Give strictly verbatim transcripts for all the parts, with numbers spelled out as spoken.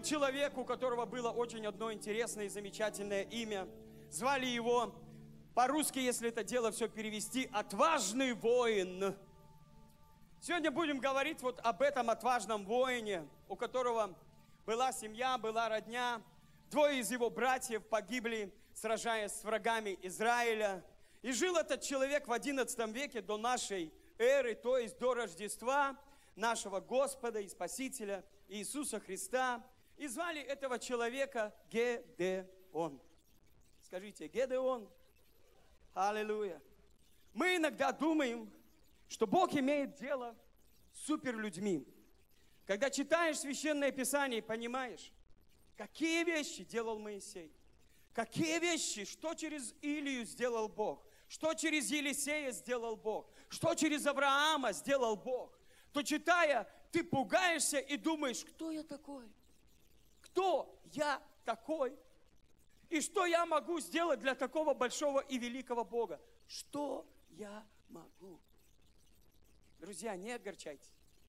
человек, у которого было очень одно интересное и замечательное имя. Звали его, по-русски, если это дело все перевести, «Отважный воин». Сегодня будем говорить вот об этом отважном воине, у которого была семья, была родня. Двое из его братьев погибли, сражаясь с врагами Израиля. И жил этот человек в одиннадцатом веке до нашей эры, то есть до Рождества нашего Господа и Спасителя Иисуса Христа. И звали этого человека Гедеон. Скажите, Гедеон. Аллилуйя. Мы иногда думаем, что Бог имеет дело с суперлюдьми. Когда читаешь Священное Писание и понимаешь, какие вещи делал Моисей, какие вещи, что через Илию сделал Бог, что через Елисея сделал Бог, что через Авраама сделал Бог, то читая, ты пугаешься и думаешь, кто я такой? Кто я такой? И что я могу сделать для такого большого и великого Бога? Что я могу? Друзья, не огорчайтесь.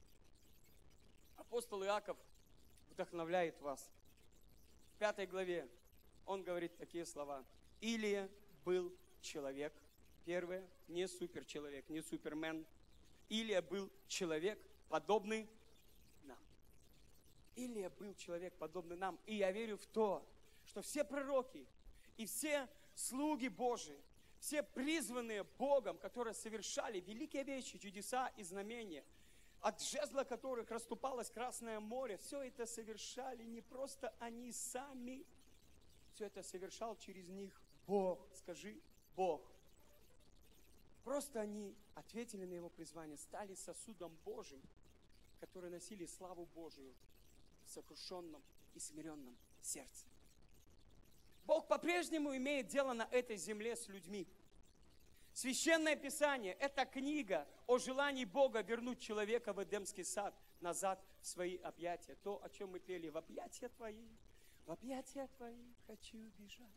Апостол Иаков вдохновляет вас. В пятой главе он говорит такие слова. Илия был человек. Первое, не суперчеловек, не супермен. Илия был человек, подобный нам. Илия был человек, подобный нам. И я верю в то, что все пророки и все слуги Божии, все призванные Богом, которые совершали великие вещи, чудеса и знамения, от жезла которых расступалось Красное море, все это совершали не просто они сами, все это совершал через них Бог. Скажи, Бог. Просто они ответили на Его призвание, стали сосудом Божьим, которые носили славу Божию в сокрушенном и смиренном сердце. Бог по-прежнему имеет дело на этой земле с людьми. Священное Писание – это книга о желании Бога вернуть человека в Эдемский сад назад в свои объятия. То, о чем мы пели: в объятия Твои, в объятия Твои хочу бежать.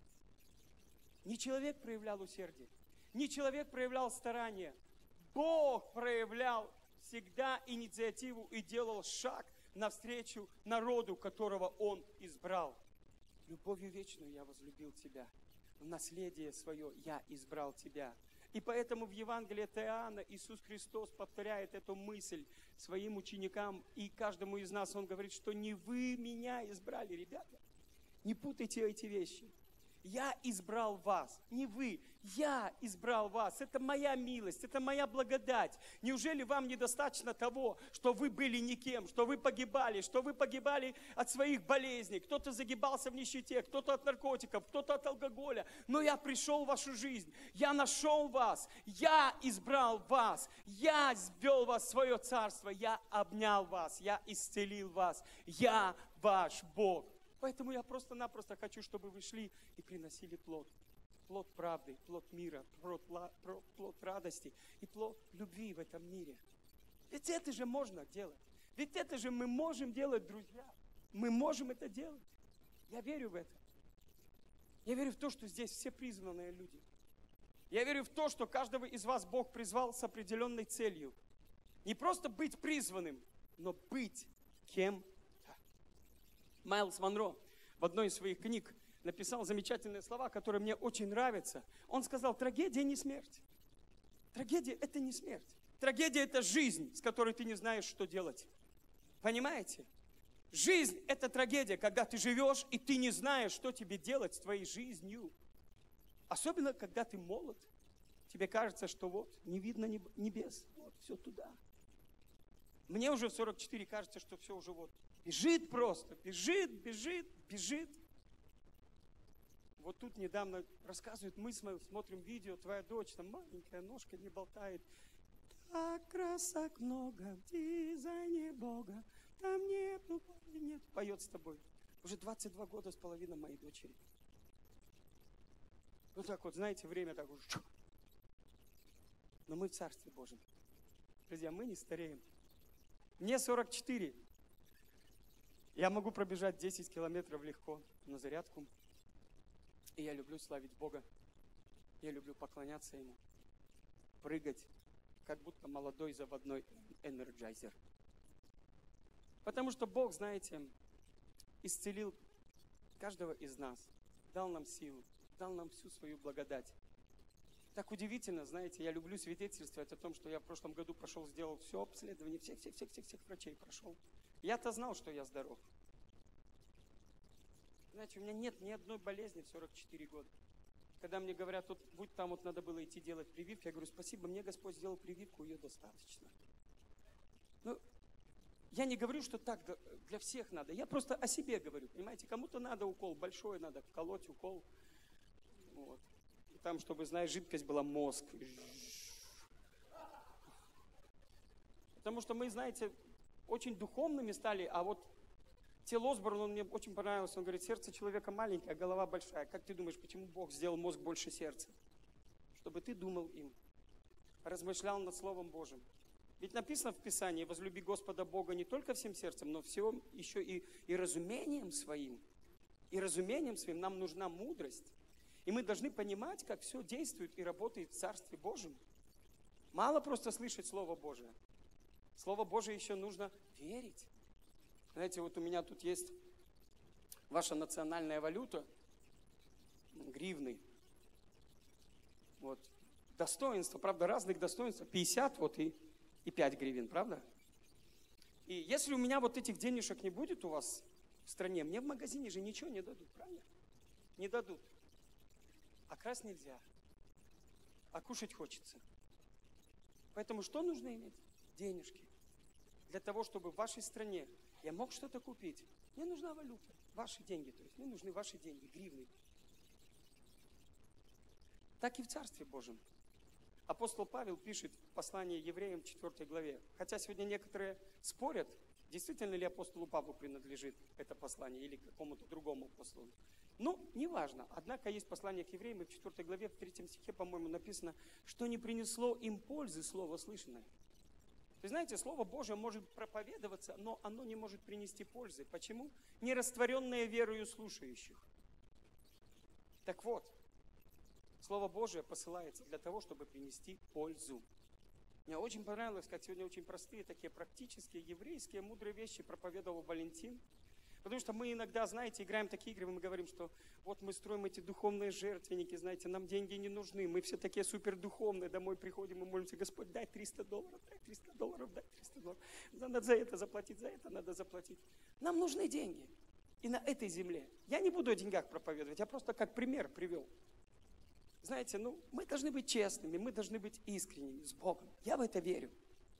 Не человек проявлял усердие, не человек проявлял старание. Бог проявлял всегда инициативу и делал шаг навстречу народу, которого Он избрал. Любовью вечную я возлюбил тебя, в наследие свое я избрал тебя. И поэтому в Евангелии от Иоанна Иисус Христос повторяет эту мысль своим ученикам, и каждому из нас Он говорит, что не вы меня избрали, ребята. Не путайте эти вещи. Я избрал вас, не вы. Я избрал вас. Это моя милость, это моя благодать. Неужели вам недостаточно того, что вы были никем, что вы погибали, что вы погибали от своих болезней? Кто-то загибался в нищете, кто-то от наркотиков, кто-то от алкоголя. Но я пришел в вашу жизнь, я нашел вас, я избрал вас, я ввел вас в свое царство, я обнял вас, я исцелил вас, я ваш Бог. Поэтому я просто-напросто хочу, чтобы вы шли и приносили плод. Плод правды, плод мира, плод, плод радости и плод любви в этом мире. Ведь это же можно делать. Ведь это же мы можем делать, друзья. Мы можем это делать. Я верю в это. Я верю в то, что здесь все призванные люди. Я верю в то, что каждого из вас Бог призвал с определенной целью. Не просто быть призванным, но быть кем. Майлз Монро в одной из своих книг написал замечательные слова, которые мне очень нравятся. Он сказал: трагедия не смерть. Трагедия – это не смерть. Трагедия – это жизнь, с которой ты не знаешь, что делать. Понимаете? Жизнь – это трагедия, когда ты живешь, и ты не знаешь, что тебе делать с твоей жизнью. Особенно, когда ты молод. Тебе кажется, что вот, не видно небес, вот, все туда. Мне уже в сорок четыре кажется, что все уже вот бежит просто, бежит, бежит, бежит. Вот тут недавно рассказывают, мы смотрим видео, твоя дочь, там маленькая ножка не болтает. Так красок много в дизайне Бога, там нет, ну нет, поет с тобой. Уже двадцать два года с половиной моей дочери. Вот так вот, знаете, время так уже. Но мы в Царстве Божьем. Друзья, мы не стареем. Мне сорок четыре. Я могу пробежать десять километров легко на зарядку. И я люблю славить Бога. Я люблю поклоняться Ему. Прыгать, как будто молодой заводной энерджайзер. Потому что Бог, знаете, исцелил каждого из нас, дал нам силу, дал нам всю свою благодать. Так удивительно, знаете, я люблю свидетельствовать о том, что я в прошлом году пошел, сделал все обследование, всех-всех-всех-всех врачей прошел. Я-то знал, что я здоров. Знаете, у меня нет ни одной болезни в сорок четыре года. Когда мне говорят, вот будь там, вот надо было идти делать прививку, я говорю, спасибо, мне Господь сделал прививку, ее достаточно. Ну, я не говорю, что так для всех надо, я просто о себе говорю, понимаете, кому-то надо укол, большой надо вколоть укол, вот. И там, чтобы, знаешь, жидкость была мозг. Потому что мы, знаете, очень духовными стали, а вот Тил Осборн, он мне очень понравился, он говорит, сердце человека маленькое, а голова большая. Как ты думаешь, почему Бог сделал мозг больше сердца? Чтобы ты думал им, размышлял над Словом Божьим. Ведь написано в Писании, возлюби Господа Бога не только всем сердцем, но всем еще и, и разумением своим. И разумением своим нам нужна мудрость. И мы должны понимать, как все действует и работает в Царстве Божьем. Мало просто слышать Слово Божие. Слово Божие еще нужно верить. Знаете, вот у меня тут есть ваша национальная валюта, гривны. Вот. Достоинства, правда, разных достоинств. пятьдесят вот и, и пять гривен, правда? И если у меня вот этих денежек не будет у вас в стране, мне в магазине же ничего не дадут, правильно? Не дадут. А красть нельзя. А кушать хочется. Поэтому что нужно иметь? Денежки. Для того, чтобы в вашей стране я мог что-то купить. Мне нужна валюта, ваши деньги, то есть мне нужны ваши деньги, гривны. Так и в Царстве Божьем. Апостол Павел пишет в послании евреям четвёртой главе. Хотя сегодня некоторые спорят, действительно ли апостолу Павлу принадлежит это послание или какому-то другому апостолу. Ну, неважно. Однако есть послание к евреям, и в четвёртой главе, в третьем стихе, по-моему, написано, что не принесло им пользы слово слышанное. Вы знаете, Слово Божие может проповедоваться, но оно не может принести пользы. Почему? Нерастворенное верою слушающих. Так вот, Слово Божие посылается для того, чтобы принести пользу. Мне очень понравилось, как сегодня очень простые, такие практические, еврейские, мудрые вещи проповедовал Валентин. Потому что мы иногда, знаете, играем такие игры, мы говорим, что вот мы строим эти духовные жертвенники, знаете, нам деньги не нужны, мы все такие супердуховные, домой приходим и молимся, Господь, дай триста долларов, дай триста долларов, дай триста долларов. Надо за это заплатить, за это надо заплатить. Нам нужны деньги. И на этой земле. Я не буду о деньгах проповедовать, я просто как пример привел. Знаете, ну, мы должны быть честными, мы должны быть искренними с Богом. Я в это верю.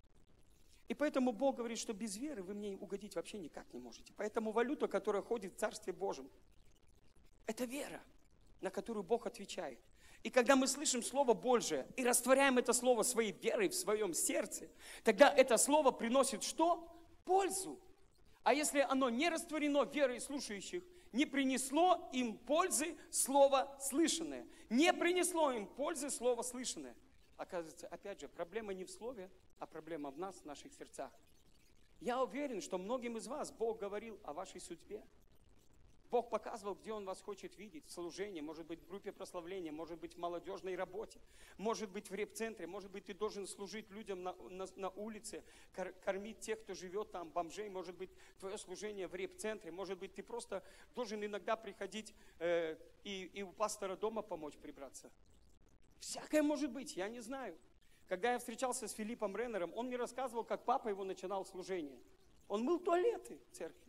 И поэтому Бог говорит, что без веры вы мне угодить вообще никак не можете. Поэтому валюта, которая ходит в Царстве Божьем, это вера, на которую Бог отвечает. И когда мы слышим Слово Божие и растворяем это Слово своей верой в своем сердце, тогда это Слово приносит что? Пользу. А если оно не растворено верой слушающих, не принесло им пользы Слово слышанное. Не принесло им пользы Слово слышанное. Оказывается, опять же, проблема не в Слове, а проблема в нас, в наших сердцах. Я уверен, что многим из вас Бог говорил о вашей судьбе. Бог показывал, где Он вас хочет видеть, в служении, может быть, в группе прославления, может быть, в молодежной работе, может быть, в реп-центре, может быть, ты должен служить людям на, на, на улице, кор, кормить тех, кто живет там, бомжей, может быть, твое служение в реп-центре, может быть, ты просто должен иногда приходить э, и, и у пастора дома помочь прибраться. Всякое может быть, я не знаю. Когда я встречался с Филиппом Реннером, он мне рассказывал, как папа его начинал служение. Он мыл туалеты в церкви.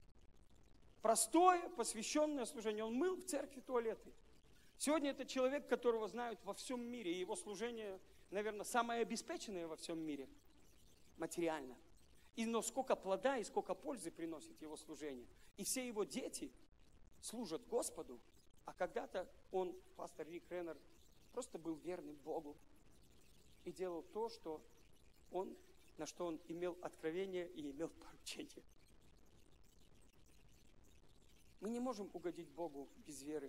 Простое, посвященное служение. Он мыл в церкви туалеты. Сегодня это человек, которого знают во всем мире. И его служение, наверное, самое обеспеченное во всем мире. Материально. И но сколько плода и сколько пользы приносит его служение. И все его дети служат Господу. А когда-то он, пастор Рик Реннер, просто был верным Богу. И делал то, что он, на что он имел откровение и имел поручение. Мы не можем угодить Богу без веры.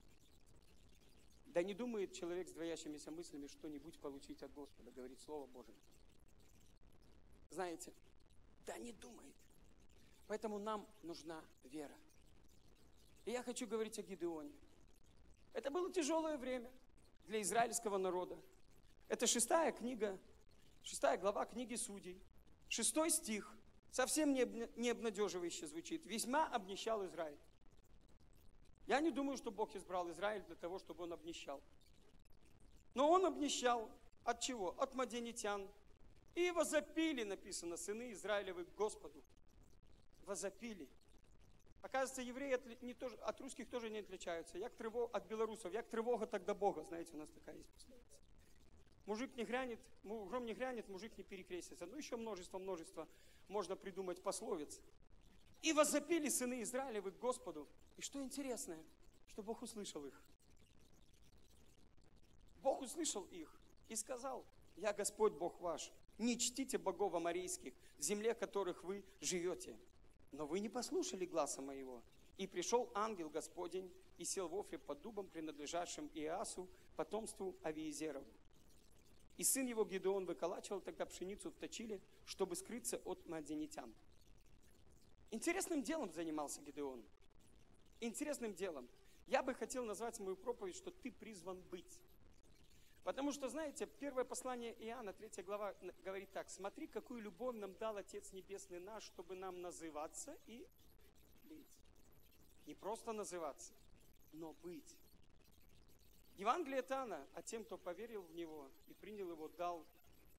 Да не думает человек с двоящимися мыслями что-нибудь получить от Господа, говорит Слово Божие. Знаете, да не думает. Поэтому нам нужна вера. И я хочу говорить о Гидеоне. Это было тяжелое время для израильского народа. Это шестая книга, шестая глава книги Судей, шестой стих, Совсем не, не обнадеживающе звучит. Весьма обнищал Израиль. Я не думаю, что Бог избрал Израиль для того, чтобы он обнищал. Но он обнищал от чего? От мадианитян. И возопили, написано, сыны Израилевы к Господу. Возопили. Оказывается, евреи не тоже, от русских тоже не отличаются. Як тревога от белорусов. Як тревога, так до Бога. Знаете, у нас такая есть пословица. Мужик не грянет, гром не грянет, мужик не перекрестится. Ну, еще множество-множество можно придумать пословиц. И возопили сыны Израилевы к Господу. И что интересное, что Бог услышал их. Бог услышал их и сказал: «Я Господь Бог ваш, не чтите богов аморейских, в земле которых вы живете. Но вы не послушали гласа моего. И пришел ангел Господень и сел в Офре под дубом, принадлежащим Иасу, потомству Авиезерову. И сын его Гидеон выколачивал тогда пшеницу в точиле, чтобы скрыться от мадианитян». Интересным делом занимался Гидеон. Интересным делом. Я бы хотел назвать мою проповедь, что ты призван быть. Потому что, знаете, первое послание Иоанна, третья глава, говорит так: «Смотри, какую любовь нам дал Отец Небесный наш, чтобы нам называться и быть». Не просто называться, но быть. Евангелие от Иоанна, а тем, кто поверил в Него и принял Его, дал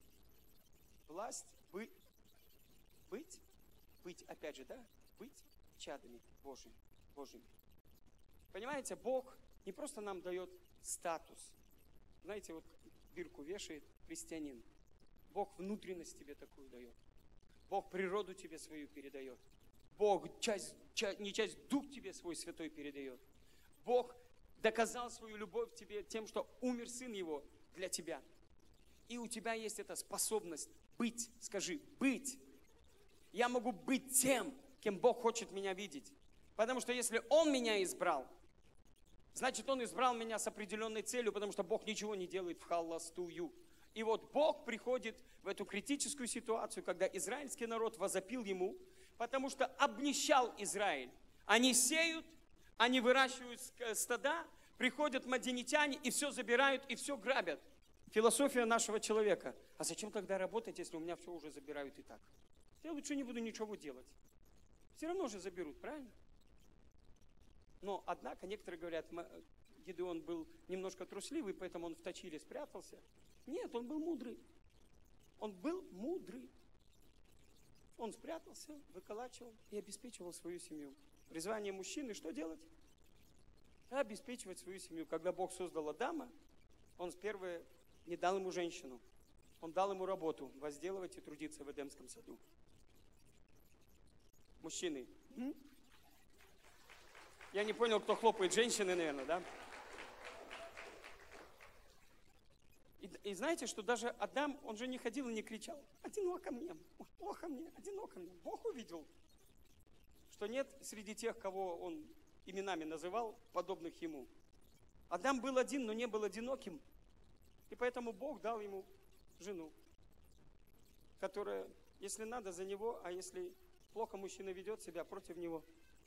власть быть, быть, быть, опять же, да, быть чадами Божьими, Божьими. Понимаете, Бог не просто нам дает статус. Знаете, вот бирку вешает христианин. Бог внутренность тебе такую дает. Бог природу тебе свою передает. Бог часть, часть, не часть, дух тебе свой святой передает. Бог доказал свою любовь тебе тем, что умер Сын Его для тебя. И у тебя есть эта способность быть. Скажи, быть. Я могу быть тем, кем Бог хочет меня видеть. Потому что если Он меня избрал, значит, Он избрал меня с определенной целью, потому что Бог ничего не делает в холостую. И вот Бог приходит в эту критическую ситуацию, когда израильский народ возопил Ему, потому что обнищал Израиль. Они сеют, они выращивают стада, приходят мадианитяне и все забирают, и все грабят. Философия нашего человека. А зачем тогда работать, если у меня все уже забирают и так? Я лучше не буду ничего делать. Все равно же заберут, правильно? Но, однако, некоторые говорят, Гидеон был немножко трусливый, поэтому он в точиле спрятался. Нет, он был мудрый. Он был мудрый. Он спрятался, выколачивал и обеспечивал свою семью. Призвание мужчины что делать? Обеспечивать свою семью. Когда Бог создал Адама, Он сперва не дал ему женщину. Он дал ему работу, возделывать и трудиться в Эдемском саду. Мужчины. М? Я не понял, кто хлопает, женщины, наверное, да? И, и знаете, что даже Адам, он же не ходил и не кричал: «Одиноко мне, плохо мне, одиноко мне». Бог увидел, что нет среди тех, кого он именами называл, подобных ему. Адам был один, но не был одиноким. И поэтому Бог дал ему жену, которая, если надо, за него, а если плохо мужчина ведет себя, против него.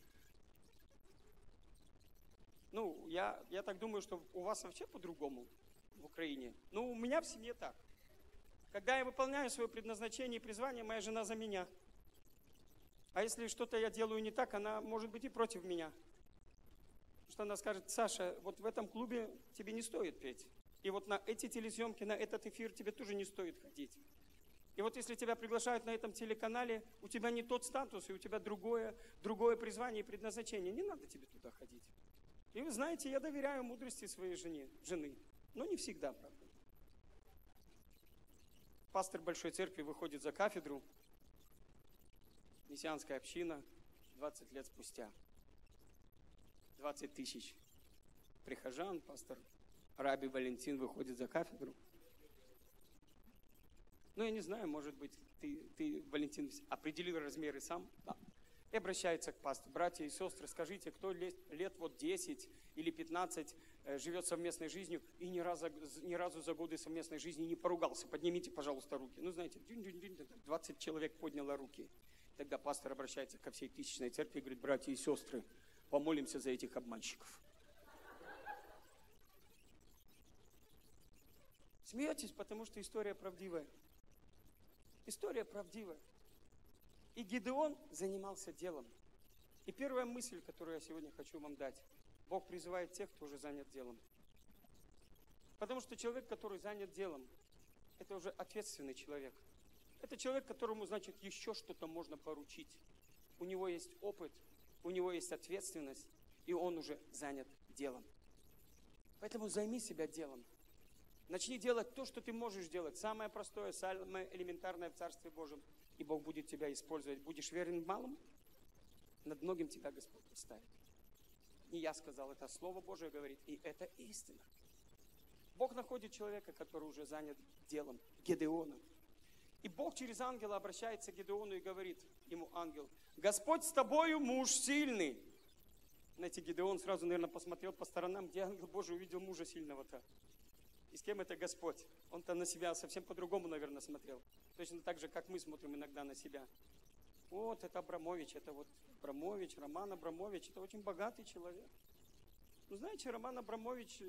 Ну, я, я так думаю, что у вас вообще по-другому в Украине. Ну, у меня в семье так. Когда я выполняю свое предназначение и призвание, моя жена за меня. А если что-то я делаю не так, она может быть и против меня. Потому что она скажет: «Саша, вот в этом клубе тебе не стоит петь. И вот на эти телесъемки, на этот эфир тебе тоже не стоит ходить. И вот если тебя приглашают на этом телеканале, у тебя не тот статус, и у тебя другое, другое призвание и предназначение. Не надо тебе туда ходить». И вы знаете, я доверяю мудрости своей жене, жены, но не всегда, правда. Пастор Большой Церкви выходит за кафедру, мессианская община, двадцать лет спустя. двадцать тысяч прихожан, пастор Раби Валентин выходит за кафедру. Ну, я не знаю, может быть, ты, ты Валентин, определил размеры сам? Да. И обращается к пастору: «Братья и сестры, скажите, кто лет, лет вот десять или пятнадцать э, живет совместной жизнью и ни разу, ни разу за годы совместной жизни не поругался? Поднимите, пожалуйста, руки». Ну, знаете, двадцать человек подняло руки. Тогда пастор обращается ко всей тысячной церкви и говорит: «Братья и сестры, помолимся за этих обманщиков». Смеетесь, потому что история правдивая. История правдивая. И Гидеон занимался делом. И первая мысль, которую я сегодня хочу вам дать. Бог призывает тех, кто уже занят делом. Потому что человек, который занят делом, это уже ответственный человек. Это человек, которому, значит, еще что-то можно поручить. У него есть опыт, у него есть ответственность, и он уже занят делом. Поэтому займи себя делом. Начни делать то, что ты можешь делать. Самое простое, самое элементарное в Царстве Божьем. И Бог будет тебя использовать. Будешь верен в малом, над многим тебя Господь поставит. Не я сказал, это Слово Божие говорит, и это истина. Бог находит человека, который уже занят делом, Гедеона. И Бог через ангела обращается к Гедеону и говорит ему ангел: Господь с тобою, муж сильный. Знаете, Гедеон сразу, наверное, посмотрел по сторонам, где ангел Божий увидел мужа сильного-то. И с кем это Господь? Он-то на себя совсем по-другому, наверное, смотрел. Точно так же, как мы смотрим иногда на себя. Вот, это Абрамович, это вот Абрамович, Роман Абрамович, это очень богатый человек. Ну, знаете, Роман Абрамович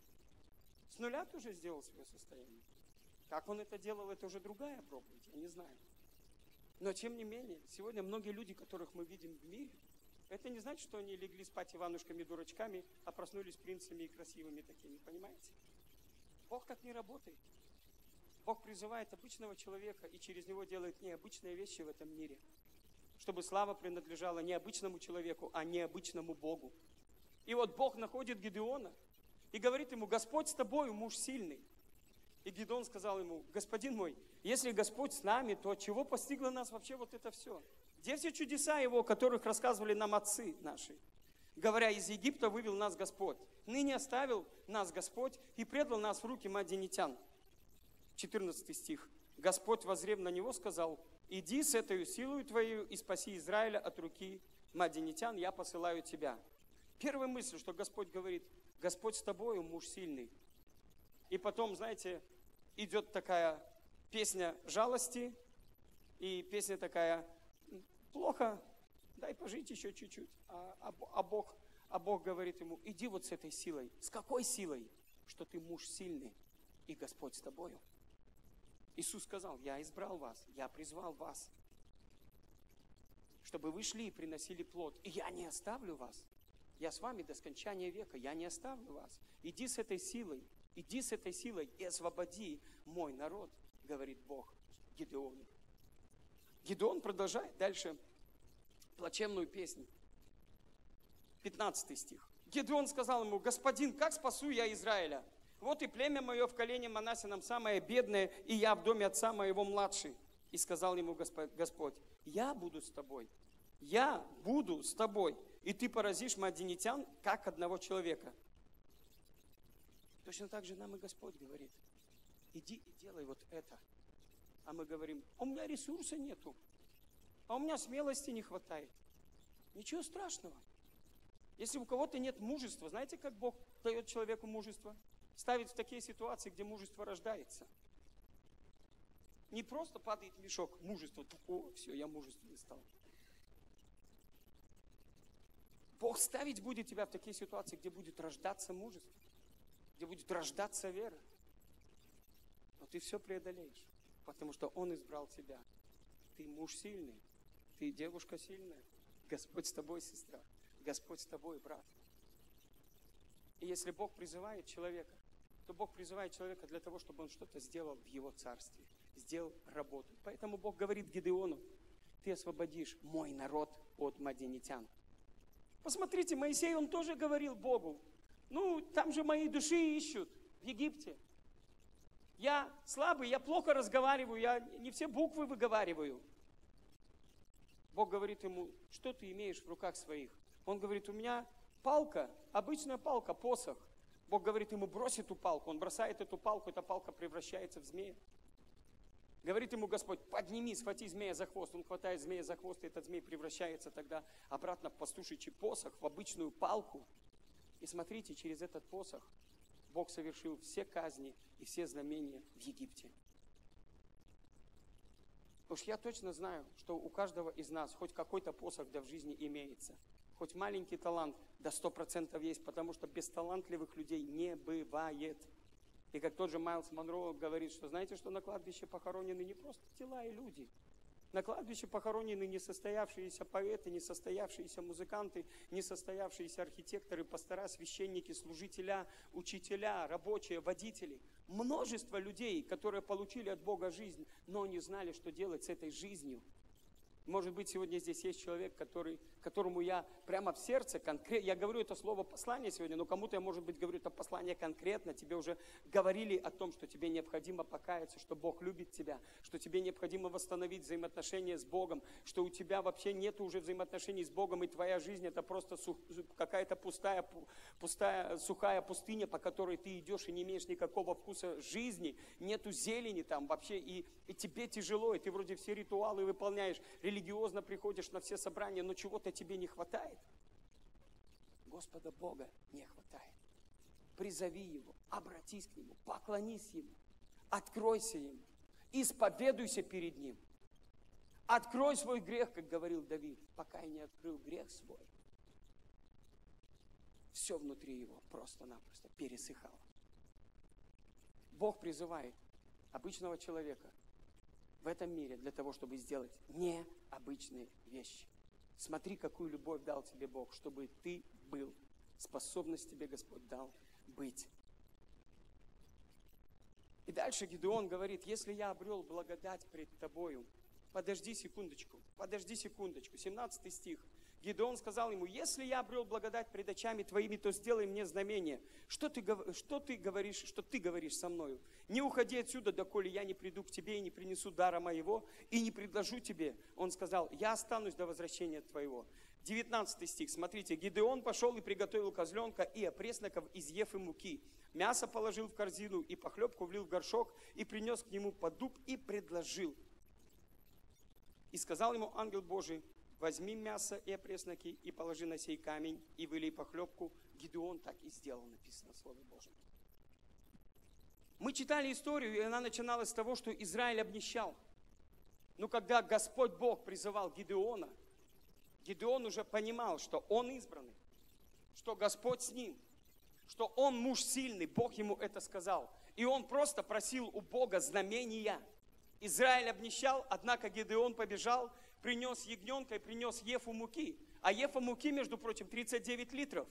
с нуля тоже сделал свое состояние. Как он это делал, это уже другая проповедь, я не знаю. Но, тем не менее, сегодня многие люди, которых мы видим в мире, это не значит, что они легли спать Иванушками-дурачками, а проснулись принцами и красивыми такими, понимаете? Бог так не работает. Бог призывает обычного человека и через него делает необычные вещи в этом мире, чтобы слава принадлежала не обычному человеку, а необычному Богу. И вот Бог находит Гедеона и говорит ему: Господь с тобою, муж сильный. И Гедеон сказал ему: господин мой, если Господь с нами, то от чего постигло нас вообще вот это все? Где все чудеса Его, о которых рассказывали нам отцы наши? Говоря, из Египта вывел нас Господь. Ныне оставил нас Господь и предал нас в руки мадианитян. четырнадцатый стих. Господь, воззрев на него, сказал: иди с этой силою твоей и спаси Израиля от руки мадианитян, я посылаю тебя. Первая мысль, что Господь говорит: Господь с тобою, муж сильный. И потом, знаете, идет такая песня жалости и песня такая: плохо, дай пожить еще чуть-чуть. А, а, а, Бог, а Бог говорит ему: иди вот с этой силой. С какой силой? Что ты муж сильный, и Господь с тобою. Иисус сказал: я избрал вас, я призвал вас, чтобы вы шли и приносили плод. И я не оставлю вас. Я с вами до скончания века, я не оставлю вас. Иди с этой силой, иди с этой силой и освободи мой народ, говорит Бог Гедеону. Гедеон продолжает дальше плачевную песню. пятнадцатый стих. Гедеон сказал ему: господин, как спасу я Израиля? Вот и племя мое в колене Манассином самое бедное, и я в доме отца моего младший. И сказал ему Господь: я буду с тобой, я буду с тобой, и ты поразишь мадианитян, как одного человека. Точно так же нам и Господь говорит: иди и делай вот это. А мы говорим: у меня ресурса нету, а у меня смелости не хватает. Ничего страшного. Если у кого-то нет мужества, знаете, как Бог дает человеку мужество? Ставит в такие ситуации, где мужество рождается. Не просто падает мешок мужества, о, все, я мужественный стал. Бог ставить будет тебя в такие ситуации, где будет рождаться мужество, где будет рождаться вера. Но ты все преодолеешь, потому что Он избрал тебя. Ты муж сильный, ты девушка сильная. Господь с тобой, сестра. Господь с тобой, брат. И если Бог призывает человека, то Бог призывает человека для того, чтобы он что-то сделал в его царстве, сделал работу. Поэтому Бог говорит Гедеону: ты освободишь мой народ от мадианитян. Посмотрите, Моисей, он тоже говорил Богу: ну, там же моей души ищут в Египте. Я слабый, я плохо разговариваю, я не все буквы выговариваю. Бог говорит ему: что ты имеешь в руках своих? Он говорит: у меня палка, обычная палка, посох. Бог говорит ему: брось эту палку. Он бросает эту палку, эта палка превращается в змея. Говорит ему Господь: подними, схвати змея за хвост. Он хватает змея за хвост, и этот змей превращается тогда обратно в пастушечий посох, в обычную палку. И смотрите, через этот посох Бог совершил все казни и все знамения в Египте. Уж я точно знаю, что у каждого из нас хоть какой-то посох да в жизни имеется. Хоть маленький талант, да сто процентов есть, потому что бесталантливых людей не бывает. И как тот же Майлз Монро говорит, что знаете, что на кладбище похоронены не просто тела и люди, На кладбище похоронены несостоявшиеся поэты, несостоявшиеся музыканты, несостоявшиеся архитекторы, пастора, священники, служителя, учителя, рабочие, водители. Множество людей, которые получили от Бога жизнь, но не знали, что делать с этой жизнью. Может быть, сегодня здесь есть человек, который, которому я прямо в сердце конкретно, я говорю это слово послание сегодня, но кому-то я, может быть, говорю это послание конкретно, тебе уже говорили о том, что тебе необходимо покаяться, что Бог любит тебя, что тебе необходимо восстановить взаимоотношения с Богом, что у тебя вообще нет уже взаимоотношений с Богом, и твоя жизнь это просто сух, какая-то пустая, пустая, сухая пустыня, по которой ты идешь и не имеешь никакого вкуса жизни, нету зелени там вообще, и, и тебе тяжело, и ты вроде все ритуалы выполняешь, религиозно приходишь на все собрания, но чего-то тебе не хватает. Господа Бога не хватает. Призови Его, обратись к Нему, поклонись Ему, откройся Ему, исповедуйся перед Ним. Открой свой грех, как говорил Давид, пока я не открыл грех свой. Все внутри его просто-напросто пересыхало. Бог призывает обычного человека в этом мире для того, чтобы сделать необычные вещи. Смотри, какую любовь дал тебе Бог, чтобы ты был. Способность тебе Господь дал быть. И дальше Гидеон говорит, если я обрел благодать пред тобою, подожди секундочку, подожди секундочку, семнадцатый стих. Гидеон сказал ему, если я обрел благодать пред очами твоими, то сделай мне знамение. Что ты, что ты говоришь, что ты говоришь со мною? Не уходи отсюда, доколе я не приду к тебе и не принесу дара моего, и не предложу тебе. Он сказал, я останусь до возвращения твоего. девятнадцатый стих, смотрите. Гидеон пошел и приготовил козленка и опресноков из ефы муки. Мясо положил в корзину и похлебку влил в горшок и принес к нему поддуб и предложил. И сказал ему ангел Божий, возьми мясо и опресноки и положи на сей камень и вылей похлебку. Гидеон так и сделал, написано в Слове Божьем. Мы читали историю, и она начиналась с того, что Израиль обнищал. Но когда Господь Бог призывал Гидеона, Гидеон уже понимал, что он избранный, что Господь с ним, что он муж сильный, Бог ему это сказал. И он просто просил у Бога знамения. Израиль обнищал, однако Гидеон побежал, принес ягненка и принес ефу муки. А ефа муки, между прочим, тридцать девять литров.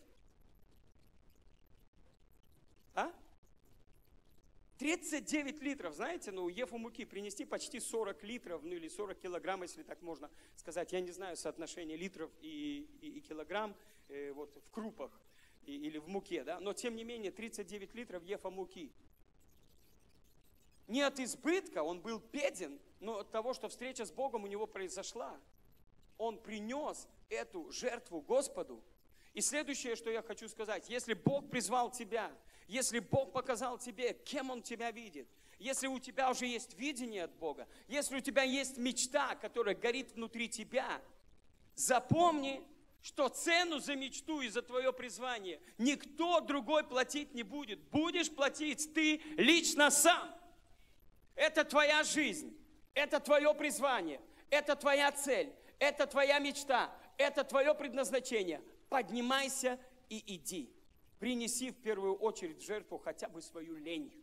А? тридцать девять литров, знаете, ну, ефу муки принести почти сорок литров, ну, или сорок килограмм, если так можно сказать. Я не знаю соотношение литров и, и, и килограмм э, вот, в крупах и, или в муке, да, но тем не менее тридцать девять литров ефа муки. Не от избытка, он был беден, но от того, что встреча с Богом у него произошла. Он принес эту жертву Господу. И следующее, что я хочу сказать, если Бог призвал тебя, если Бог показал тебе, кем Он тебя видит, если у тебя уже есть видение от Бога, если у тебя есть мечта, которая горит внутри тебя, запомни, что цену за мечту и за твое призвание никто другой платить не будет. Будешь платить ты лично сам. Это твоя жизнь, это твое призвание, это твоя цель, это твоя мечта, это твое предназначение. Поднимайся и иди. Принеси в первую очередь в жертву хотя бы свою лень.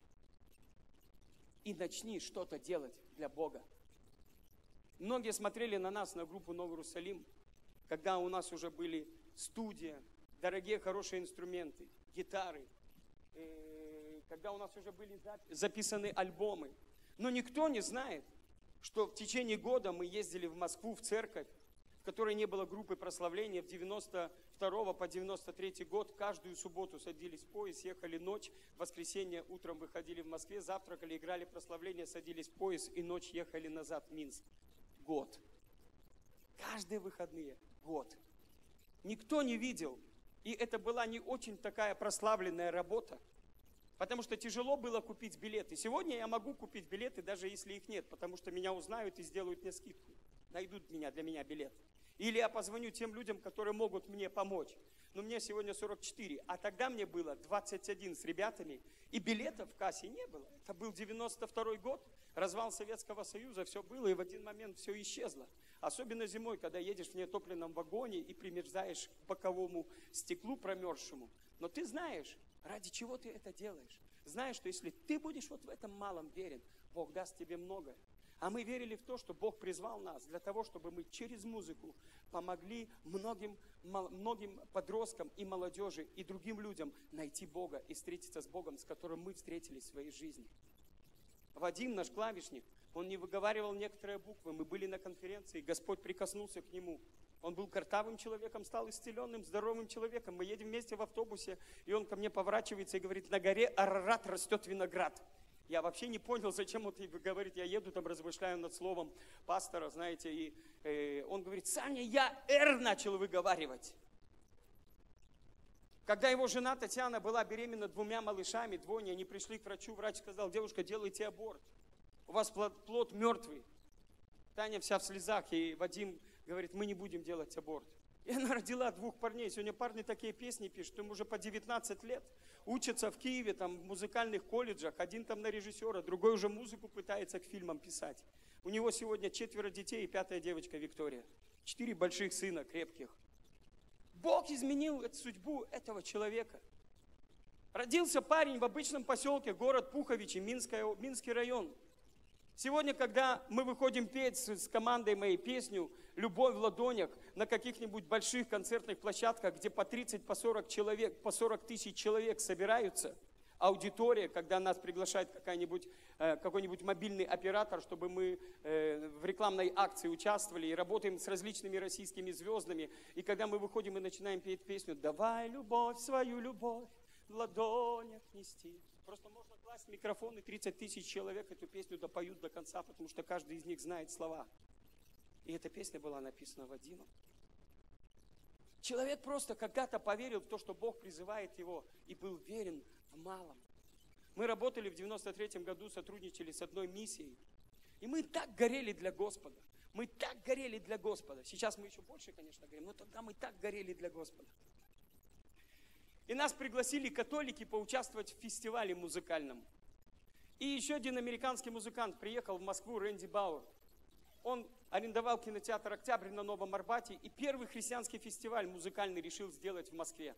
И начни что-то делать для Бога. Многие смотрели на нас, на группу Новый Иерусалим, когда у нас уже были студия, дорогие хорошие инструменты, гитары, когда у нас уже были записаны альбомы. Но никто не знает, что в течение года мы ездили в Москву в церковь, в которой не было группы прославления. В девяносто второго по девяносто третий год каждую субботу садились в поезд, ехали ночь, в воскресенье утром выходили в Москве, завтракали, играли прославление, садились в поезд и ночь ехали назад в Минск. Год. Каждые выходные. Год. Никто не видел. И это была не очень такая прославленная работа. Потому что тяжело было купить билеты. Сегодня я могу купить билеты, даже если их нет, потому что меня узнают и сделают мне скидку. Найдут меня, для меня билет. Или я позвоню тем людям, которые могут мне помочь. Но мне сегодня сорок четыре, а тогда мне было двадцать один с ребятами, и билетов в кассе не было. Это был девяносто второй год, развал Советского Союза, все было, и в один момент все исчезло. Особенно зимой, когда едешь в нетопленном вагоне и примерзаешь к боковому стеклу промерзшему. Но ты знаешь, ради чего ты это делаешь. Знаешь, что если ты будешь вот в этом малом верен, Бог даст тебе многое. А мы верили в то, что Бог призвал нас для того, чтобы мы через музыку помогли многим, многим подросткам и молодежи, и другим людям найти Бога и встретиться с Богом, с которым мы встретились в своей жизни. Вадим, наш клавишник, он не выговаривал некоторые буквы. Мы были на конференции, Господь прикоснулся к нему. Он был картавым человеком, стал исцеленным, здоровым человеком. Мы едем вместе в автобусе, и он ко мне поворачивается и говорит: на горе Арарат растет виноград. Я вообще не понял, зачем он говорит. Я еду там, размышляю над словом пастора, знаете, и э, он говорит: Саня, я «Р» начал выговаривать. Когда его жена Татьяна была беременна двумя малышами, двойня, они пришли к врачу, врач сказал: девушка, делайте аборт, у вас плод, плод мертвый. Таня вся в слезах, и Вадим говорит: мы не будем делать аборт. И она родила двух парней. Сегодня парни такие песни пишут, им уже по девятнадцать лет. Учатся в Киеве, там, в музыкальных колледжах. Один там на режиссера, другой уже музыку пытается к фильмам писать. У него сегодня четверо детей и пятая девочка Виктория. Четыре больших сына, крепких. Бог изменил судьбу этого человека. Родился парень в обычном поселке, город Пуховичи, Минская, Минский район. Сегодня, когда мы выходим петь с командой моей песню «Любовь в ладонях» на каких-нибудь больших концертных площадках, где по тридцать, по сорок человек, по сорок тысяч человек собираются, аудитория, когда нас приглашает какой-нибудь, какой-нибудь мобильный оператор, чтобы мы в рекламной акции участвовали, и работаем с различными российскими звездами, и когда мы выходим и начинаем петь песню «Давай любовь, свою любовь в ладонях нести». Просто можно класть микрофон, и тридцать тысяч человек эту песню допоют до конца, потому что каждый из них знает слова. И эта песня была написана Вадимом. Человек просто когда-то поверил в то, что Бог призывает его, и был верен в малом. Мы работали в девяносто третьем году, сотрудничали с одной миссией, и мы так горели для Господа. Мы так горели для Господа. Сейчас мы еще больше, конечно, горим, но тогда мы так горели для Господа. И нас пригласили католики поучаствовать в фестивале музыкальном. И еще один американский музыкант приехал в Москву, Рэнди Бауэр. Он арендовал кинотеатр «Октябрь» на Новом Арбате, и первый христианский фестиваль музыкальный решил сделать в Москве.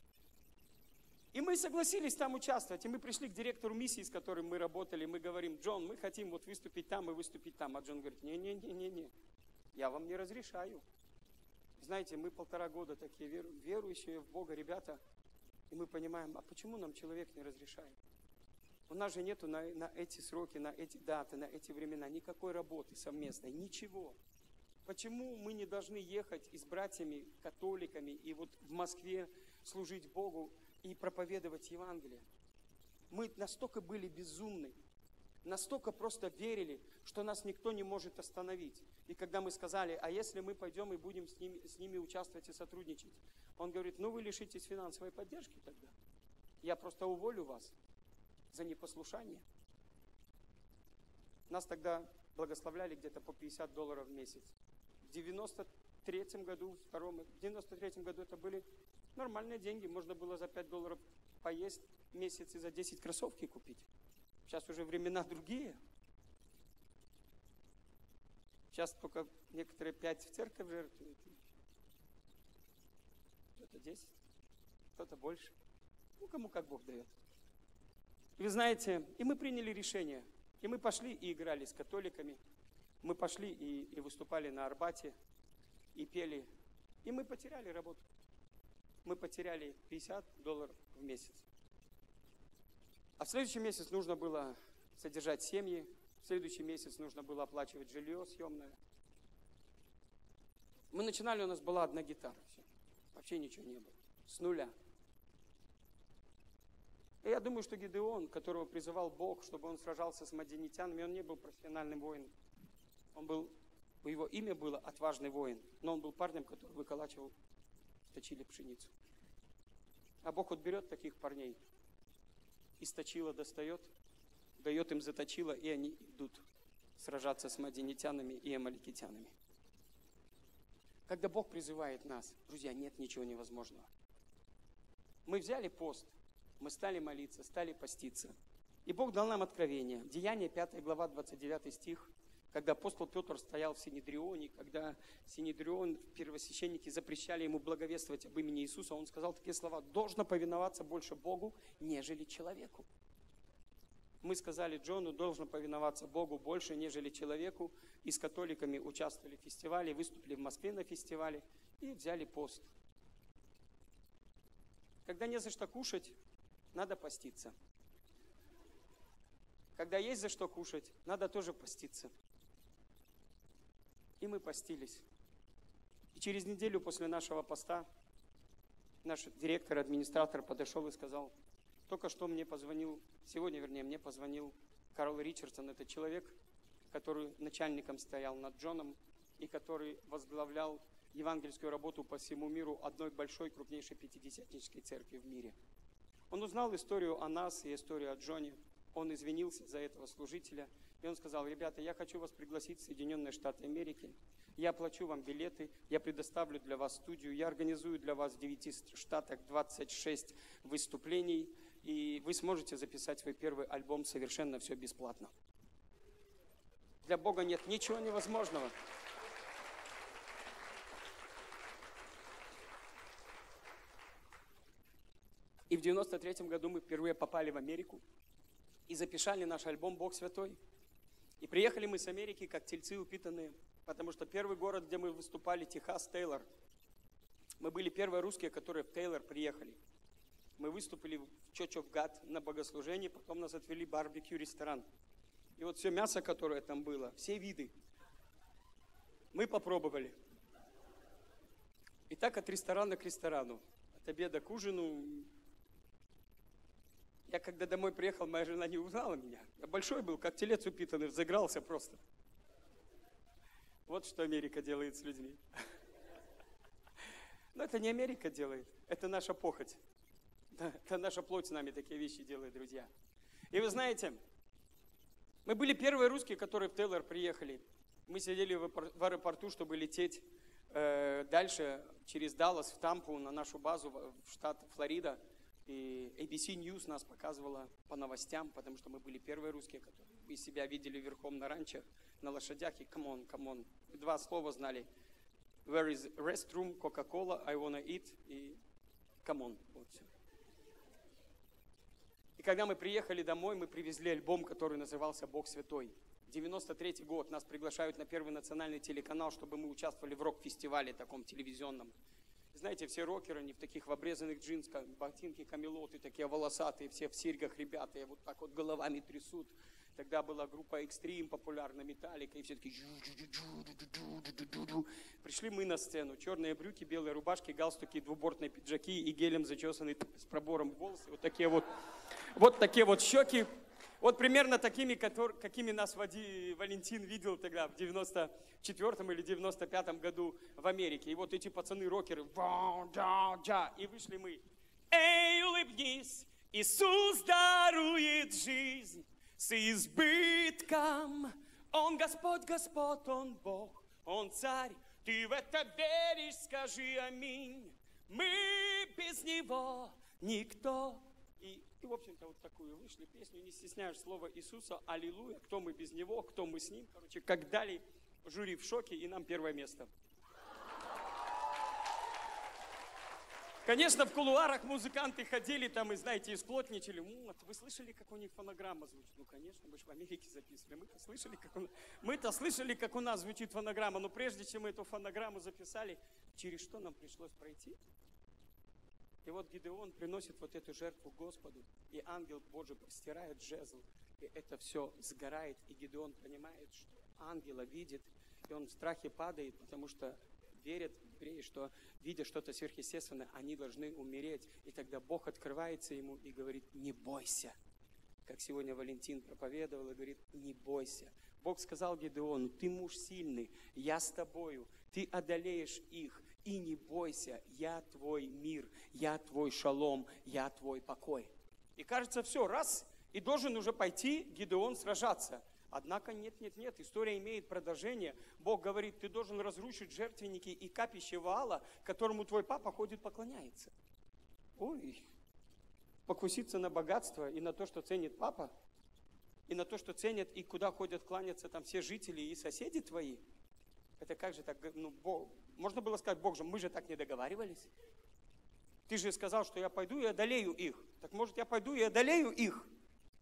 И мы согласились там участвовать, и мы пришли к директору миссии, с которым мы работали, мы говорим: Джон, мы хотим вот выступить там и выступить там. А Джон говорит: не-не-не-не-не, я вам не разрешаю. Знаете, мы полтора года такие веру, верующие в Бога ребята, и мы понимаем, а почему нам человек не разрешает? У нас же нету на, на эти сроки, на эти даты, на эти времена никакой работы совместной, ничего. Почему мы не должны ехать и с братьями, католиками, и вот в Москве служить Богу и проповедовать Евангелие? Мы настолько были безумны, настолько просто верили, что нас никто не может остановить. И когда мы сказали: а если мы пойдем и будем с ними, с ними участвовать и сотрудничать? Он говорит: ну вы лишитесь финансовой поддержки тогда. Я просто уволю вас за непослушание. Нас тогда благословляли где-то по пятьдесят долларов в месяц. В девяносто третьем году, втором, в девяносто третьем году это были нормальные деньги. Можно было за пять долларов поесть в месяц и за десять кроссовки купить. Сейчас уже времена другие. Сейчас только некоторые пять в церковь жертвуют. Кто-то десять, кто-то больше. Ну, кому как Бог дает. И вы знаете, и мы приняли решение. И мы пошли и играли с католиками. Мы пошли и, и выступали на Арбате, и пели. И мы потеряли работу. Мы потеряли пятьдесят долларов в месяц. А в следующий месяц нужно было содержать семьи. В следующий месяц нужно было оплачивать жилье съемное. Мы начинали, у нас была одна гитара. Все. Вообще ничего не было. С нуля. И я думаю, что Гидеон, которого призывал Бог, чтобы он сражался с мадианитянами, он не был профессиональным воином. Он был, его имя было «Отважный воин», но он был парнем, который выколачивал, точили пшеницу. А Бог вот берет таких парней, из точила достает, дает им заточило, и они идут сражаться с мадианитянами и амаликитянами. Когда Бог призывает нас, друзья, нет ничего невозможного. Мы взяли пост, мы стали молиться, стали поститься. И Бог дал нам откровение. Деяния пятая глава, двадцать девятый стих. Когда апостол Петр стоял в Синедрионе, когда Синедрион, первосвященники, запрещали ему благовествовать об имени Иисуса, он сказал такие слова: «Должно повиноваться больше Богу, нежели человеку». Мы сказали, Джону должен повиноваться Богу больше, нежели человеку. И с католиками участвовали в фестивале, выступили в Москве на фестивале и взяли пост. Когда не за что кушать, надо поститься. Когда есть за что кушать, надо тоже поститься. И мы постились. И через неделю после нашего поста наш директор, администратор подошел и сказал, только что мне позвонил, сегодня, вернее, мне позвонил Карл Ричардсон, это человек, который начальником стоял над Джоном и который возглавлял евангельскую работу по всему миру одной большой, крупнейшей пятидесятнической церкви в мире. Он узнал историю о нас и историю о Джоне. Он извинился за этого служителя. И он сказал, ребята, я хочу вас пригласить в Соединенные Штаты Америки. Я оплачу вам билеты, я предоставлю для вас студию, я организую для вас в девяти штатах двадцать шесть выступлений, и вы сможете записать свой первый альбом совершенно все бесплатно. Для Бога нет ничего невозможного. И в девяносто третьем году мы впервые попали в Америку и записали наш альбом «Бог святой». И приехали мы с Америки, как тельцы упитанные, потому что первый город, где мы выступали, Техас, Тейлор. Мы были первые русские, которые в Тейлор приехали. Мы выступили в Church of God на богослужении, потом нас отвели в барбекю-ресторан. И вот все мясо, которое там было, все виды, мы попробовали. И так от ресторана к ресторану, от обеда к ужину. Я когда домой приехал, моя жена не узнала меня. Я большой был, как телец упитанный, взыгрался просто. Вот что Америка делает с людьми. Но это не Америка делает, это наша похоть. Это наша плоть с нами такие вещи делает, друзья. И вы знаете, мы были первые русские, которые в Тейлор приехали. Мы сидели в аэропорту, чтобы лететь э, дальше через Даллас в Тампу на нашу базу в штат Флорида. И эй би си News нас показывала по новостям, потому что мы были первые русские, которые из себя видели верхом на ранчо, на лошадях, и come on, come on. Два слова знали. Where is restroom, Coca-Cola, I wanna eat, и come on. Вот все. И когда мы приехали домой, мы привезли альбом, который назывался «Бог святой». девяносто третий год, нас приглашают на Первый национальный телеканал, чтобы мы участвовали в рок-фестивале таком телевизионном. Знаете, все рокеры, они в таких в обрезанных джинсах, ботинки камелоты, такие волосатые, все в серьгах ребята, и вот так вот головами трясут. Тогда была группа Extreme, популярна, Металлика, и все такие... Пришли мы на сцену, черные брюки, белые рубашки, галстуки, двубортные пиджаки и гелем зачесанный с пробором волосы. Вот такие вот, вот такие вот щеки. Вот примерно такими, который, какими нас Вади, Валентин видел тогда в девяносто четвёртом или девяносто пятом году в Америке. И вот эти пацаны-рокеры, и вышли мы. Эй, улыбнись, Иисус дарует жизнь с избытком. Он Господь, Господь, Он Бог, Он Царь. Ты в это веришь, скажи аминь. Мы без Него никто. И, и, в общем-то, вот такую вышли песню, не стесняешь слова Иисуса, аллилуйя, кто мы без Него, кто мы с Ним. Короче, как дали, жюри в шоке, и нам первое место. Конечно, в кулуарах музыканты ходили там и, знаете, и сплотничали. Вот, вы слышали, как у них фонограмма звучит? Ну, конечно, мы же в Америке записывали. Мы-то слышали, как у... Мы-то слышали, как у нас звучит фонограмма. Но прежде чем мы эту фонограмму записали, через что нам пришлось пройти? И вот Гидеон приносит вот эту жертву Господу, и ангел Божий простирает жезл, и это все сгорает, и Гидеон понимает, что ангела видит, и он в страхе падает, потому что верят евреи, что, видя что-то сверхъестественное, они должны умереть. И тогда Бог открывается ему и говорит: не бойся. Как сегодня Валентин проповедовал и говорит: не бойся. Бог сказал Гидеону: ты муж сильный, я с тобою, ты одолеешь их. И не бойся, я твой мир, я твой шалом, я твой покой. И кажется, все, раз, и должен уже пойти Гидеон сражаться. Однако нет, нет, нет, история имеет продолжение. Бог говорит: ты должен разрушить жертвенники и капище Ваала, которому твой папа ходит, поклоняется. Ой, покуситься на богатство и на то, что ценит папа, и на то, что ценят, и куда ходят кланяться там все жители и соседи твои. Это как же так, ну, Бог, можно было сказать: Бог же, мы же так не договаривались. Ты же сказал, что я пойду и одолею их. Так может, я пойду и одолею их?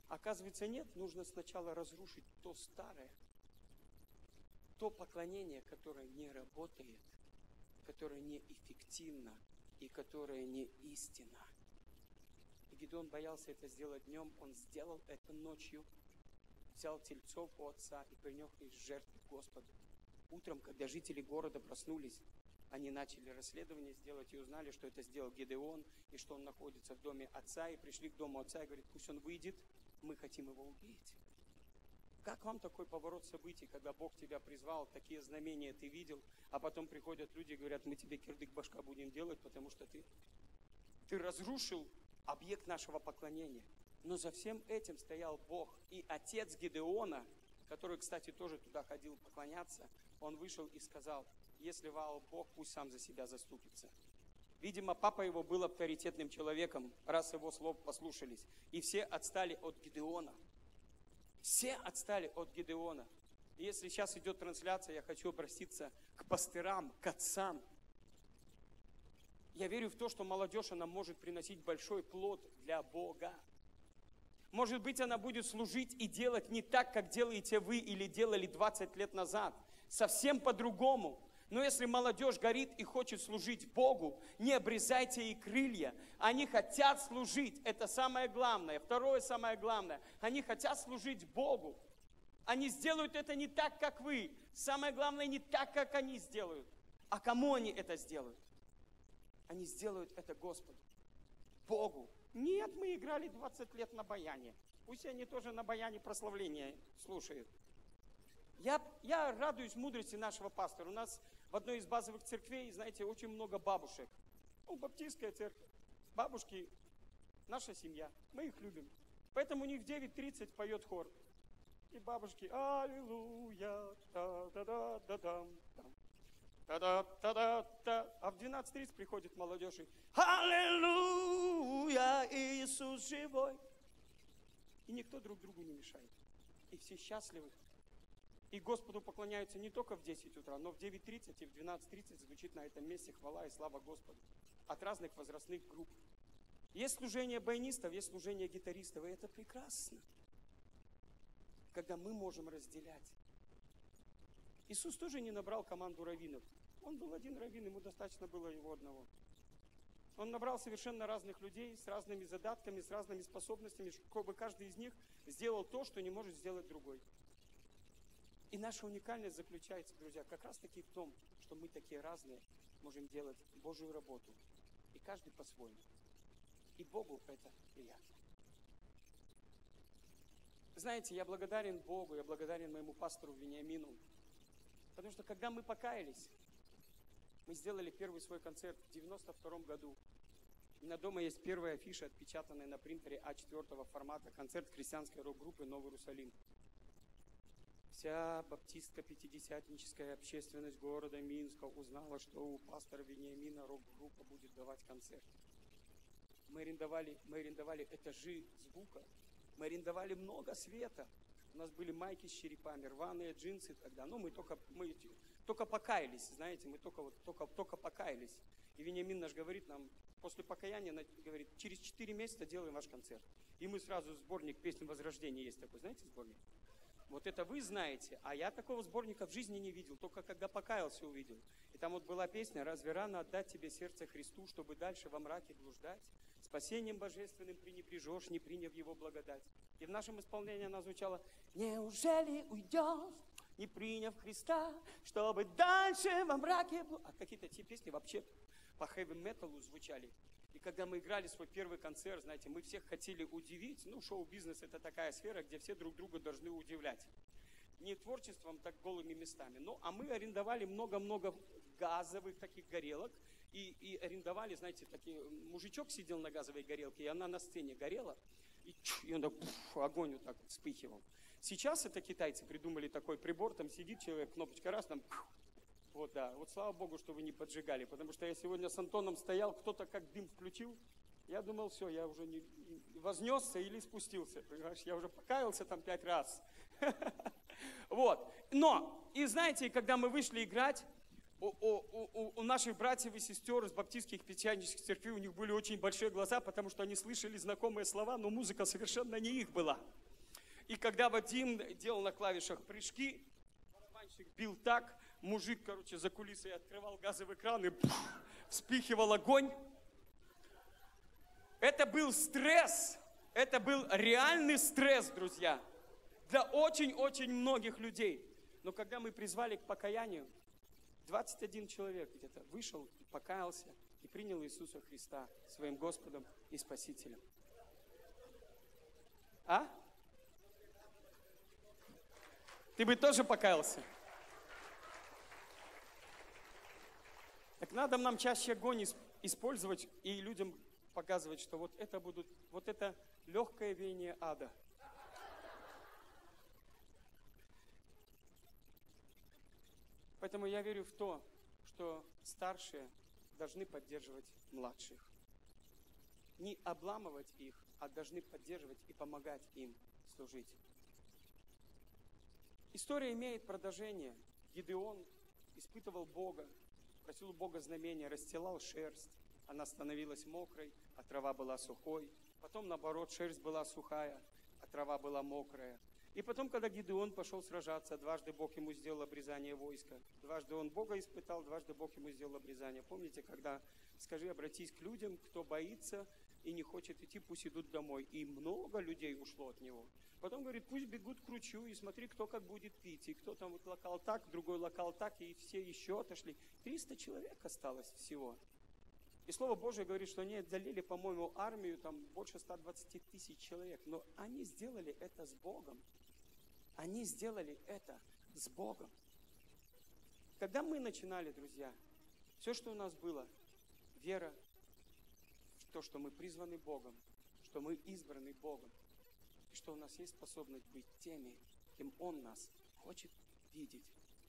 Оказывается, нет, нужно сначала разрушить то старое, то поклонение, которое не работает, которое неэффективно и которое не истина. И Гидеон боялся это сделать днем, он сделал это ночью, взял тельцов у отца и принес их жертвы Господу. Утром, когда жители города проснулись, они начали расследование сделать и узнали, что это сделал Гидеон, и что он находится в доме отца, и пришли к дому отца и говорят, пусть он выйдет, мы хотим его убить. Как вам такой поворот событий, когда Бог тебя призвал, такие знамения ты видел, а потом приходят люди и говорят, мы тебе кирдык-башка будем делать, потому что ты, ты разрушил объект нашего поклонения. Но за всем этим стоял Бог. И отец Гидеона, который, кстати, тоже туда ходил поклоняться, он вышел и сказал, если Ваал Бог, пусть сам за себя заступится. Видимо, папа его был авторитетным человеком, раз его слов послушались. И все отстали от Гидеона. Все отстали от Гидеона. И если сейчас идет трансляция, я хочу обратиться к пастырам, к отцам. Я верю в то, что молодежь, она может приносить большой плод для Бога. Может быть, она будет служить и делать не так, как делаете вы или делали двадцать лет назад. Совсем по-другому. Но если молодежь горит и хочет служить Богу, не обрезайте ей крылья. Они хотят служить, это самое главное. Второе самое главное, они хотят служить Богу. Они сделают это не так, как вы. Самое главное, не так, как они сделают. А кому они это сделают? Они сделают это Господу, Богу. Нет, мы играли двадцать лет на баяне. Пусть они тоже на баяне прославления слушают. Я, я радуюсь мудрости нашего пастора. У нас в одной из базовых церквей, знаете, очень много бабушек. Ну, баптистская церковь. Бабушки – наша семья. Мы их любим. Поэтому у них в девять тридцать поет хор. И бабушки «Аллилуйя, та-да-да-да-дам». Та-да-та-да-та. А в двенадцать тридцать приходит молодежь и «Аллилуйя, Иисус живой». И никто друг другу не мешает. И все счастливы. И Господу поклоняются не только в десять утра, но в девять тридцать и в двенадцать тридцать звучит на этом месте хвала и слава Господу. От разных возрастных групп. Есть служение баянистов, есть служение гитаристов, и это прекрасно. Когда мы можем разделять. Иисус тоже не набрал команду раввинов. Он был один раввин, ему достаточно было его одного. Он набрал совершенно разных людей, с разными задатками, с разными способностями, чтобы каждый из них сделал то, что не может сделать другой. И наша уникальность заключается, друзья, как раз таки в том, что мы такие разные, можем делать Божью работу. И каждый по-своему. И Богу это приятно. Знаете, я благодарен Богу, я благодарен моему пастору Вениамину. Потому что когда мы покаялись, мы сделали первый свой концерт в девяносто втором году. У меня дома есть первая афиша, отпечатанная на принтере а четыре формата, концерт христианской рок-группы «Новый Иерусалим». Вся баптистско-пятидесятническая общественность города Минска узнала, что у пастора Вениамина рок-группа будет давать концерт. Мы арендовали, мы арендовали этажи звука, мы арендовали много света. У нас были майки с черепами, рваные джинсы тогда. Ну, мы только, мы только покаялись, знаете, мы только, вот, только, только покаялись. И Вениамин наш говорит нам, после покаяния, говорит, через четыре месяца делаем ваш концерт. И мы сразу сборник песен Возрождения есть такой, знаете, сборник? Вот это вы знаете, а я такого сборника в жизни не видел, только когда покаялся, увидел. И там вот была песня «Разве рано отдать тебе сердце Христу, чтобы дальше во мраке блуждать? Спасением божественным пренебрежешь, не приняв его благодать». И в нашем исполнении она звучала «Неужели уйдешь, не приняв Христа, чтобы дальше во мраке блуждать?» А какие-то те песни вообще по хэви-металу звучали. И когда мы играли свой первый концерт, знаете, мы всех хотели удивить. Ну, шоу-бизнес – это такая сфера, где все друг друга должны удивлять. Не творчеством, так голыми местами. Ну, а мы арендовали много-много газовых таких горелок. И, и арендовали, знаете, такие, мужичок сидел на газовой горелке, и она на сцене горела. И, и он так, пуф, огонь вот так вот вспыхивал. Сейчас это китайцы придумали такой прибор, там сидит человек, кнопочка раз, там... Пуф, вот, да. Вот слава Богу, что вы не поджигали, потому что я сегодня с Антоном стоял, кто-то как дым включил, я думал, все, я уже не вознесся или спустился, понимаешь, я уже покаялся там пять раз. Вот, но, и знаете, когда мы вышли играть, у, у, у, у наших братьев и сестер из баптистских пятидесятнических церквей, у них были очень большие глаза, потому что они слышали знакомые слова, но музыка совершенно не их была. И когда Вадим делал на клавишах прыжки, барабанщик бил так, мужик, короче, за кулисой открывал газовый кран и пух, вспихивал огонь. Это был стресс, это был реальный стресс, друзья, для очень-очень многих людей. Но когда мы призвали к покаянию, двадцать один человек где-то вышел, покаялся и принял Иисуса Христа своим Господом и Спасителем. А? Ты бы тоже покаялся? Так надо нам чаще огонь использовать и людям показывать, что вот это будут, вот это легкое веяние ада. Поэтому я верю в то, что старшие должны поддерживать младших. Не обламывать их, а должны поддерживать и помогать им служить. История имеет продолжение. Гидеон испытывал Бога, просил у Бога знамения, расстилал шерсть. Она становилась мокрой, а трава была сухой. Потом, наоборот, шерсть была сухая, а трава была мокрая. И потом, когда Гидеон пошел сражаться, дважды Бог ему сделал обрезание войска. Дважды он Бога испытал, дважды Бог ему сделал обрезание. Помните, когда, скажи, обратись к людям, кто боится и не хочет идти, пусть идут домой. И много людей ушло от него. Потом говорит, пусть бегут к ручью, и смотри, кто как будет пить. И кто там вот локал так, другой локал так, и все еще отошли. триста человек осталось всего. И Слово Божие говорит, что они отдалили, по-моему, армию, там больше ста двадцати тысяч человек. Но они сделали это с Богом. Они сделали это с Богом. Когда мы начинали, друзья, все, что у нас было, вера в то, что мы призваны Богом, что мы избраны Богом, и что у нас есть способность быть теми, кем Он нас хочет видеть.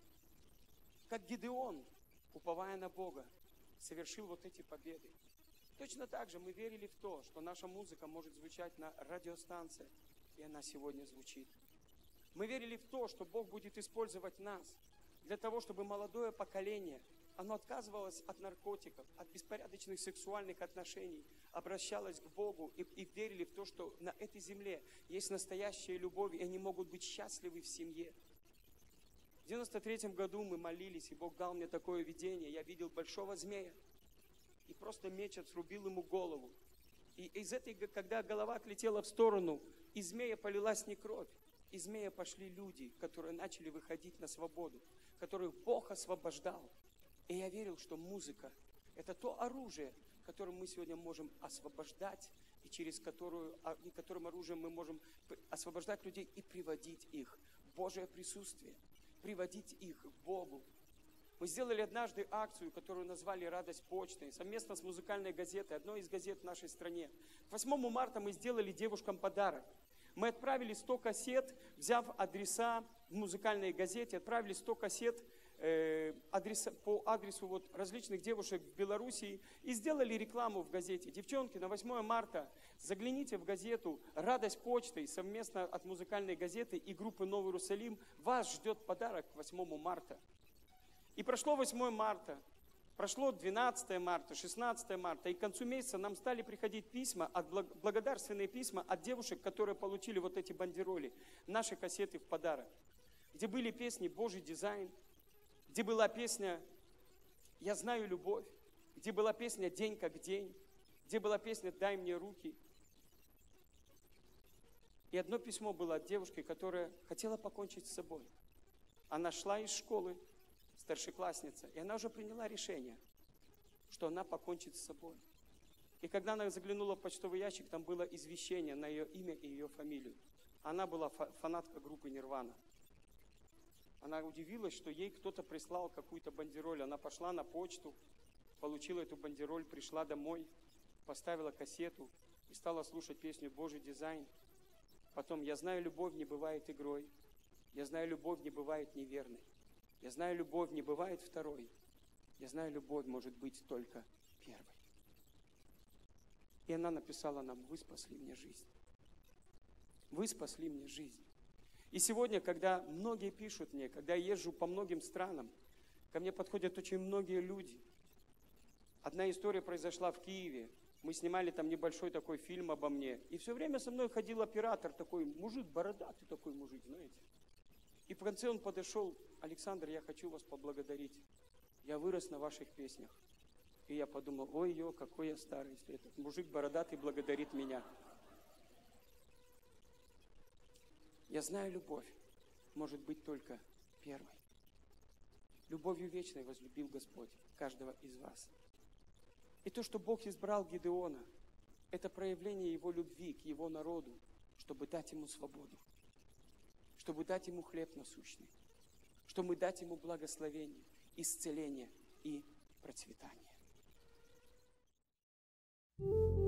Как Гидеон, уповая на Бога, совершил вот эти победы. Точно так же мы верили в то, что наша музыка может звучать на радиостанции, и она сегодня звучит. Мы верили в то, что Бог будет использовать нас для того, чтобы молодое поколение, оно отказывалось от наркотиков, от беспорядочных сексуальных отношений, обращалось к Богу и, и верили в то, что на этой земле есть настоящая любовь, и они могут быть счастливы в семье. В девяносто третьем году мы молились, и Бог дал мне такое видение. Я видел большого змея, и просто меч срубил ему голову. И из этой, когда голова отлетела в сторону, из змея полилась не кровь, из змея пошли люди, которые начали выходить на свободу, которых Бог освобождал. И я верил, что музыка – это то оружие, которым мы сегодня можем освобождать, и через которую, которым оружием мы можем освобождать людей и приводить их в Божие присутствие, приводить их к Богу. Мы сделали однажды акцию, которую назвали «Радость почты», совместно с музыкальной газетой, одной из газет в нашей стране. К восьмому марта мы сделали девушкам подарок. Мы отправили сто кассет, взяв адреса в музыкальной газете, отправили сто кассет э, адреса, по адресу вот различных девушек в Белоруссии и сделали рекламу в газете. Девчонки, на восьмое марта загляните в газету «Радость почты» совместно от музыкальной газеты и группы «Новый Иерусалим». Вас ждет подарок к восьмому марта. И прошло восьмое марта. Прошло двенадцатое марта, шестнадцатое марта, и к концу месяца нам стали приходить письма, от благодарственные письма от девушек, которые получили вот эти бандероли, наши кассеты в подарок, где были песни «Божий дизайн», где была песня «Я знаю любовь», где была песня «День как день», где была песня «Дай мне руки». И одно письмо было от девушки, которая хотела покончить с собой. Она шла из школы, старшеклассница, и она уже приняла решение, что она покончит с собой. И когда она заглянула в почтовый ящик, там было извещение на ее имя и ее фамилию. Она была фанатка группы Нирвана. Она удивилась, что ей кто-то прислал какую-то бандероль. Она пошла на почту, получила эту бандероль, пришла домой, поставила кассету и стала слушать песню «Божий дизайн». Потом «Я знаю, любовь не бывает игрой, я знаю, любовь не бывает неверной. Я знаю, любовь не бывает второй. Я знаю, любовь может быть только первой». И она написала нам: «Вы спасли мне жизнь. Вы спасли мне жизнь». И сегодня, когда многие пишут мне, когда я езжу по многим странам, ко мне подходят очень многие люди. Одна история произошла в Киеве. Мы снимали там небольшой такой фильм обо мне. И все время со мной ходил оператор такой, мужик, бородатый такой мужик, знаете. И в конце он подошел: Александр, я хочу вас поблагодарить. Я вырос на ваших песнях. И я подумал: ой-ё, какой я старый, если этот мужик бородатый благодарит меня. Я знаю, любовь может быть только первой. Любовью вечной возлюбил Господь каждого из вас. И то, что Бог избрал Гидеона, это проявление Его любви к Его народу, чтобы дать ему свободу, чтобы дать ему хлеб насущный, чтобы дать ему благословение, исцеление и процветание.